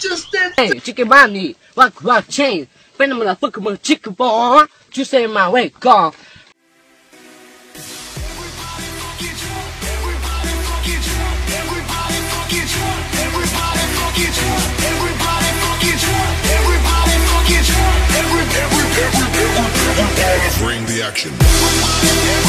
Hey, chicken money, what change? When I'm a fucking chicken ball, you say my way, gone. Bring the action.